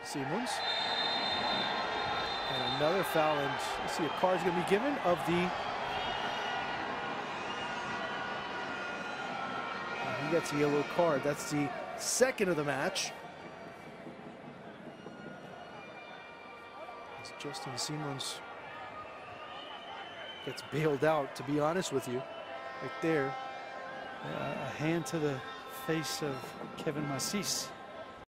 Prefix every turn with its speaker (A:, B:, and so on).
A: SIMONS. And another foul, and you see a card's going to be given of the... He gets a yellow card. That's the second of the match. As Justin SIMONS gets bailed out, to be honest with you, right there.
B: A hand to the face of Kevin Massis.